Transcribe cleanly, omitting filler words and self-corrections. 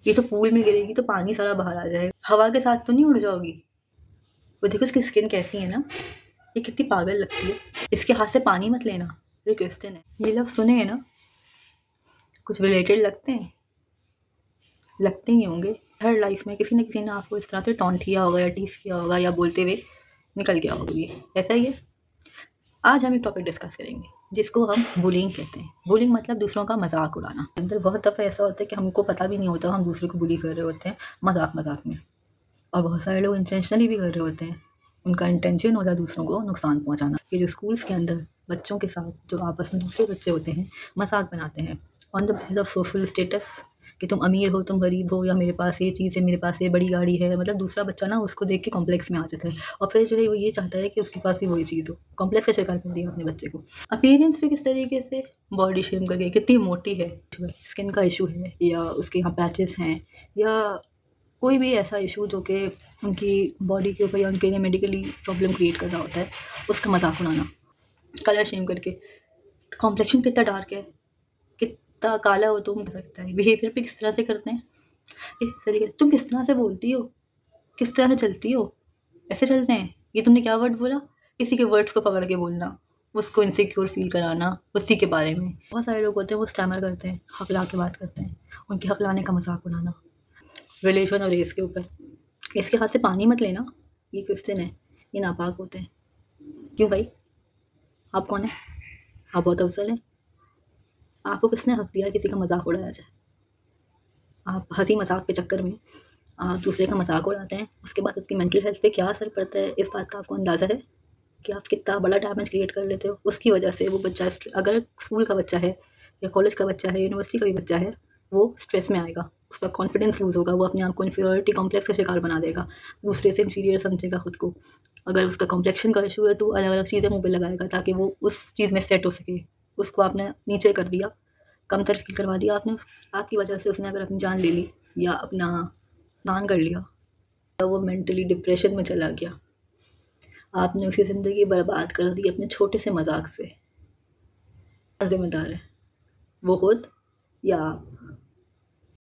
ये तो पूल में गिरेगी तो पानी सारा बाहर आ जाएगा, हवा के साथ तो नहीं उड़ जाओगी। वो देखो इसकी स्किन कैसी है ना, ये कितनी पागल लगती है। इसके हाथ से पानी मत लेना, ये क्रिश्चियन है। ये लफ्ज़ सुने हैं ना, कुछ रिलेटेड लगते हैं, लगते ही होंगे। हर लाइफ में किसी न किसी ने आपको इस तरह से टॉन्ट किया होगा या टीस किया होगा या बोलते हुए निकल गया होगा, ये ऐसा ही है। आज हम एक टॉपिक डिस्कस करेंगे जिसको हम बुलिंग कहते हैं। बुलिंग मतलब दूसरों का मजाक उड़ाना। अंदर बहुत दफ़ा ऐसा होता है कि हमको पता भी नहीं होता हम दूसरे को बुली कर रहे होते हैं मजाक मजाक में, और बहुत सारे लोग इंटेंशनली भी कर रहे होते हैं। उनका इंटेंशन होता है दूसरों को नुकसान पहुंचाना। ये जो स्कूल्स के अंदर बच्चों के साथ जो आपस में दूसरे बच्चे होते हैं मजाक बनाते हैं on the basis of social status, कि तुम अमीर हो, तुम गरीब हो, या मेरे पास ये चीज़ है, मेरे पास ये बड़ी गाड़ी है। मतलब दूसरा बच्चा ना उसको देख के कॉम्प्लेक्स में आ जाता है, और फिर जो है वो ये चाहता है कि उसके पास भी वही चीज़ हो। कॉम्प्लेक्स का शिकार कर दिया अपने बच्चे को। अपीयरेंस पे किस तरीके से बॉडी शेम करके, कितनी मोटी है, स्किन का इशू है, या उसके यहाँ पैचेस हैं, या कोई भी ऐसा इशू जो कि उनकी बॉडी के ऊपर या उनके लिए मेडिकली प्रॉब्लम क्रिएट कर रहा होता है, उसका मजाक उड़ाना। कलर शेम करके, कॉम्प्लेक्शन कितना डार्क है, कितना काला हो तुम, हो सकता है। बिहेवियर पे किस तरह से करते हैं इस तरीके से, तुम किस तरह से बोलती हो, किस तरह से चलती हो, ऐसे चलते हैं। ये तुमने क्या वर्ड बोला, किसी के वर्ड्स को पकड़ के बोलना, उसको इनसिक्योर फील कराना उसी के बारे में। बहुत सारे लोग होते हैं वो स्टैमर करते हैं, हक ला के बात करते हैं, उनके हक लाने का मजाक उड़ाना। रिलीजन और रेस के ऊपर, इसके हाथ से पानी मत लेना, ये क्रिश्चियन है, ये नापाक होते हैं। क्यों भाई, आप कौन है, आप बहुत अफजल हैं? आपको किसने हक दिया किसी का मजाक उड़ाया जाए? आप हंसी मजाक के चक्कर में आप दूसरे का मजाक उड़ाते हैं, उसके बाद उसकी मेंटल हेल्थ पे क्या असर पड़ता है इस बात का आपको अंदाज़ा है कि आप कितना बड़ा डैमेज क्रिएट कर लेते हो। उसकी वजह से वो बच्चा, अगर स्कूल का बच्चा है या कॉलेज का बच्चा है, यूनिवर्सिटी का भी बच्चा है, वो स्ट्रेस में आएगा, उसका कॉन्फिडेंस लूज़ होगा, वो अपने आप को इन्फीरियरिटी कॉम्प्लेक्स का शिकार बना देगा, दूसरे से इन्फीरियर समझेगा खुद को। अगर उसका कॉम्प्लेक्शन का इशू है तो अलग अलग चीज़ें मुँह पे लगाएगा ताकि वो उस चीज़ में सेट हो सके। उसको आपने नीचे कर दिया, कमतर फील करवा दिया आपने, आपकी वजह से उसने अगर अपनी जान ले ली या अपना नुकसान कर लिया तो वो मेंटली डिप्रेशन में चला गया। आपने उसकी ज़िंदगी बर्बाद कर दी अपने छोटे से मजाक से। जिम्मेदार है वो खुद या आप।